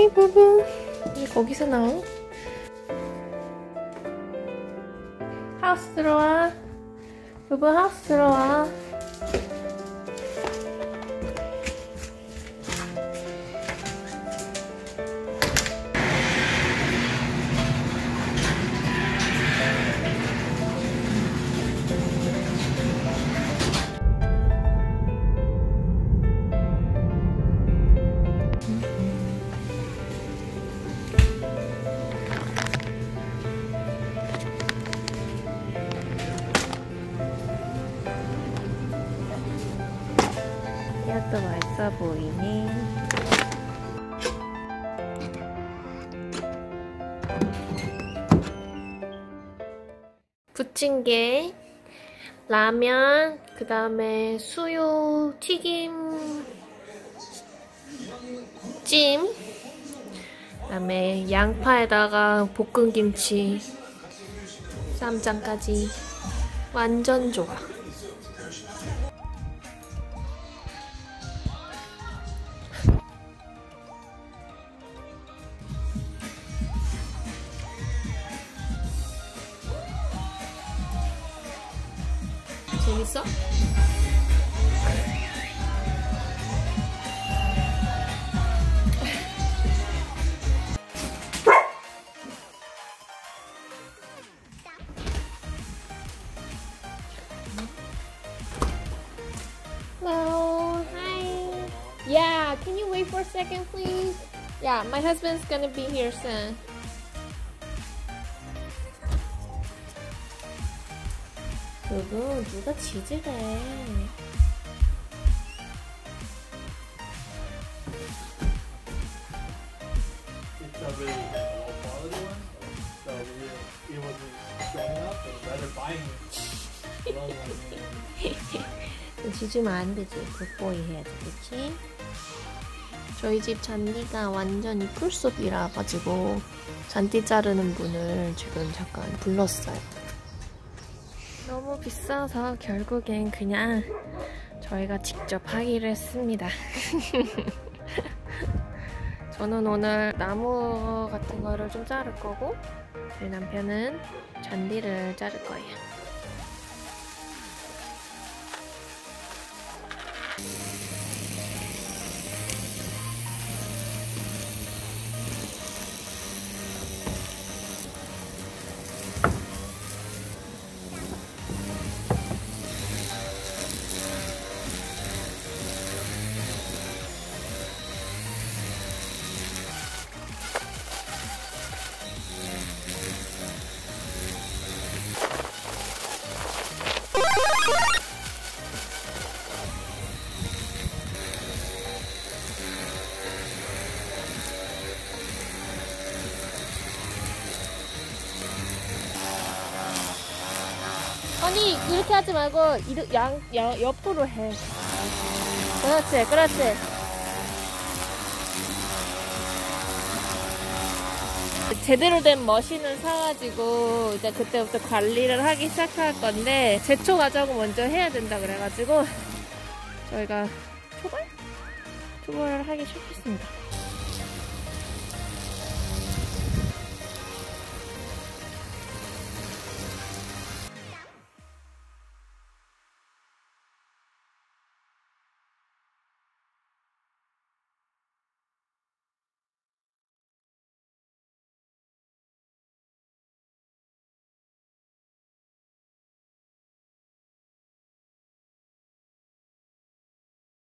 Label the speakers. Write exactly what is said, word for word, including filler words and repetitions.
Speaker 1: 하이 부부. 거기서 나온 하우스 들어와. 부부 하우스 들어와. 이것도 맛있어 보이네. 부침개, 라면, 그 다음에 수육, 튀김, 찜, 그 다음에 양파에다가 볶음김치, 쌈장까지 완전 좋아. 재밌어? Hello, hi. Yeah, can you wait for a second, please? Yeah, my husband's gonna be here soon. 그거 누가 지지래.
Speaker 2: It's a really low quality one, so we, it wasn't strong enough, so rather buying it. low one.
Speaker 1: 지지면 안 되지. 굿보이 해야지, 그치? 저희 집 잔디가 완전히 풀숲이라 가지고 잔디 자르는 분을 지금 잠깐 불렀어요. 너무 비싸서 결국엔 그냥 저희가 직접 하기로 했습니다. 저는 오늘 나무 같은 거를 좀 자를 거고 저희 남편은 잔디를 자를 거예요. 아니 이렇게 하지 말고 이르, 양, 양, 옆으로 해. 그렇지 그렇지. 제대로 된 머신을 사가지고 이제 그때부터 관리를 하기 시작할 건데 제초 가자고 먼저 해야 된다 그래가지고 저희가 초벌? 초벌을 하기 시작했습니다.